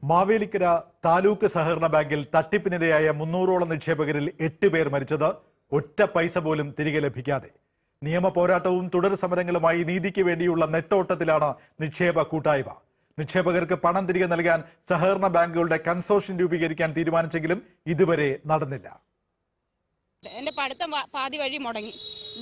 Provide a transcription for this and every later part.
മാവേലിക്കര താലൂക്ക് സഹകരണ ബാങ്കിൽ തട്ടിപ്പിനിരയായ 300ഓളം നിക്ഷേപകരിൽ 8 പേർ മരിച്ചത് ഒറ്റ പൈസ പോലും തിരികെ ലഭിക്കാതെ. നിയമ പോരാട്ടവും തുടർ സമരങ്ങളുമായി നീതിക്ക് വേണ്ടിയുള്ള നെട്ടോട്ടത്തിലാണ് നിക്ഷേപ കൂട്ടായ്മ. നിക്ഷേപകർക്ക് പണം തിരികെ നൽകാൻ സഹകരണ ബാങ്കുകളുടെ കൺസോർഷ്യം രൂപീകരിക്കാൻ തീരുമാനിച്ചെങ്കിലും ഇതുവരെ നടന്നില്ല. എന്റെ പഠിത്തം പാതി വഴി മുടങ്ങി.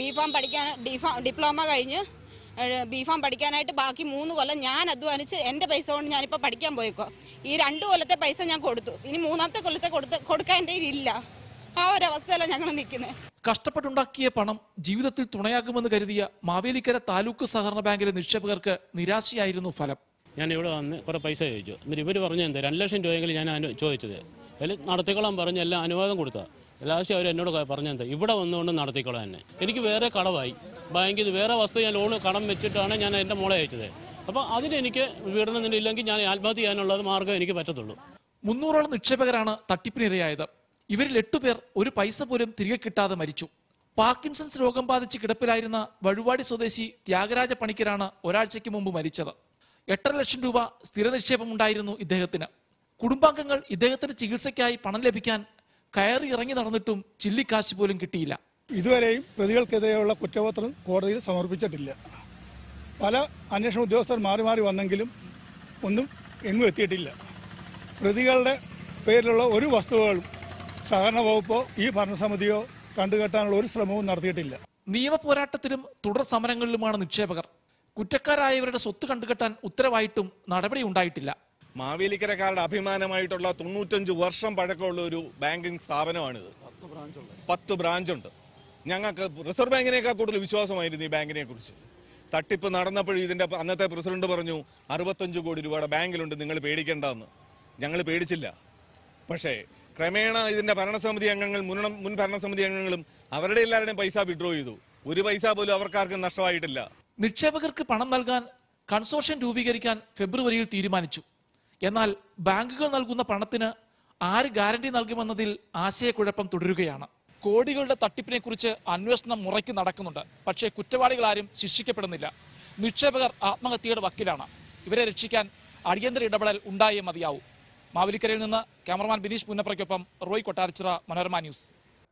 ഡിപ്ലോമ കഴിഞ്ഞ് ബിഫാം പഠിക്കാനായിട്ട് ബാക്കി 3 കൊല്ലം ഞാൻ അധ്വാനിച്ച് എന്റെ പൈസ കൊണ്ട് ഞാനിപ്പോൾ പഠിക്കാൻ പോയിക്കോ. ഈ 2 കൊല്ലത്തെ പൈസ ഞാൻ കൊടുത്തു. ഇനി 3ാമത്തെ കൊല്ലത്തെ കൊടുക്കാൻ എൻ്റെ ഇല്ല. ആ ഒരു അവസ്ഥയിലാണ് ഞങ്ങൾ നിൽക്കുന്നത്. കഷ്ടപ്പെട്ടുണ്ടാക്കിയ പണം ജീവിതത്തിൽ തുണയാകുമെന്ന് കരുതിയ മാവേലിക്കര താലൂക്ക് സഹകരണ ബാങ്കിലെ നിക്ഷേപകർക്ക് നിരാശയായിരുന്നു ഫലം. ഞാൻ ഇവിടെ വന്ന് കുറേ പൈസ ചോദിച്ചു. എന്നിട്ട് ഇവർ പറഞ്ഞു എന്താ 2 ലക്ഷം രൂപയെങ്കിലും ഞാൻ ചോദിച്ചത്. അതിൽ നടത്തിക്കോളാൻ പറഞ്ഞ് എല്ലാം അനുവാദം കൊടുത്താൽ ലാസ്റ്റ് അവർ എന്നോട് പറഞ്ഞെന്താ ഇവിടെ വന്നുകൊണ്ട് നടത്തിക്കോളാൻ തന്നെ. എനിക്ക് വേറെ കടമായി ബാങ്കിൽ വേറെ വസ്തു ഞാൻ ലോണ് കടം വെച്ചിട്ടാണ് ഞാൻ എൻ്റെ മോളെ അയച്ചത്. അപ്പോൾ അതിനെനിക്ക് വീടണമെന്ന് ഇല്ലെങ്കിൽ ഞാൻ ആത്മഹത്യ ചെയ്യാനുള്ളത് മാർഗ്ഗം എനിക്ക് പറ്റത്തുള്ളൂ. 300ഓളം നിക്ഷേപകരാണ് തട്ടിപ്പിനിരയായത്. ഇവരിൽ 8 പേർ ഒരു പൈസ പോലും തിരികെ കിട്ടാതെ മരിച്ചു. പാർക്കിൻസൺസ് രോഗം ബാധിച്ച് കിടപ്പിലായിരുന്ന വഴുവാടി സ്വദേശി ത്യാഗരാജ പണിക്കരാണ് ഒരാഴ്ചയ്ക്ക് മുമ്പ് മരിച്ചത്. 8.5 ലക്ഷം രൂപ സ്ഥിര നിക്ഷേപമുണ്ടായിരുന്നു ഇദ്ദേഹത്തിന്. കുടുംബാംഗങ്ങൾ ഇദ്ദേഹത്തിന് ചികിത്സയ്ക്കായി പണം ലഭിക്കാൻ കയറി ഇറങ്ങി നടന്നിട്ടും ചില്ലിക്കാശ് പോലും കിട്ടിയില്ല. ഇതുവരെയും പ്രതികൾക്കെതിരെയുള്ള കുറ്റപത്രം കോടതിയിൽ സമർപ്പിച്ചിട്ടില്ല. പല അന്വേഷണ ഉദ്യോഗസ്ഥർ മാറി മാറി വന്നെങ്കിലും ഒന്നും എങ്ങും എത്തിയിട്ടില്ല. പ്രതികളുടെ പേരിലുള്ള ഒരു വസ്തുക്കളും സഹകരണ വകുപ്പോ ഈ ഭരണസമിതിയോ കണ്ടുകെട്ടാനുള്ള ഒരു ശ്രമവും നടത്തിയിട്ടില്ല. നിയമ പോരാട്ടത്തിലും തുടർ സമരങ്ങളിലുമാണ് നിക്ഷേപകർ. കുറ്റക്കാരായവരുടെ സ്വത്ത് കണ്ടുകെട്ടാൻ ഉത്തരവായിട്ടും നടപടി ഉണ്ടായിട്ടില്ല. മാവേലിക്കരക്കാരുടെ അഭിമാനമായിട്ടുള്ള 95 വർഷം പഴക്കമുള്ള ഒരു ബാങ്കിങ് സ്ഥാപനമാണിത്. 10 ബ്രാഞ്ചുണ്ട്. ഞങ്ങൾക്ക് റിസർവ് ബാങ്കിനേക്കാൾ കൂടുതൽ വിശ്വാസമായിരുന്നു ഈ ബാങ്കിനെ കുറിച്ച്. തട്ടിപ്പ് നടന്നപ്പോൾ ഇതിന്റെ അന്നത്തെ പ്രസിഡന്റ് പറഞ്ഞു 65 കോടി രൂപയുടെ ബാങ്കിലുണ്ട്, നിങ്ങൾ പേടിക്കേണ്ടെന്ന്. ഞങ്ങൾ പേടിച്ചില്ല. പക്ഷേ ക്രമേണ ഇതിന്റെ ഭരണസമിതി അംഗങ്ങൾ മുൻ ഭരണസമിതി അംഗങ്ങളും അവരുടെ എല്ലാവരുടെയും പൈസ വിഡ്രോ ചെയ്തു. ഒരു പൈസ പോലും അവർക്കാർക്കും നഷ്ടമായിട്ടില്ല. നിക്ഷേപകർക്ക് പണം നൽകാൻ കൺസോർഷ്യം രൂപീകരിക്കാൻ ഫെബ്രുവരിയിൽ തീരുമാനിച്ചു. എന്നാൽ ബാങ്കുകൾ നൽകുന്ന പണത്തിന് ആര് ഗ്യാരണ്ടി നൽകുമെന്നതിൽ ആശയക്കുഴപ്പം തുടരുകയാണ്. കോടികളുടെ തട്ടിപ്പിനെ കുറിച്ച് അന്വേഷണം മുറയ്ക്ക് നടക്കുന്നുണ്ട്. പക്ഷേ കുറ്റവാളികളാരും ശിക്ഷിക്കപ്പെടുന്നില്ല. നിക്ഷേപകർ ആത്മഹത്യയുടെ വക്കിലാണ്. ഇവരെ രക്ഷിക്കാൻ അടിയന്തര ഇടപെടൽ ഉണ്ടായേ മതിയാവൂ. മാവേലിക്കരയിൽ നിന്ന് ക്യാമറമാൻ ബിനീഷ് പുന്നപ്രയ്ക്കൊപ്പം റോയ് കൊട്ടാരച്ചിറ, മനോരമ ന്യൂസ്.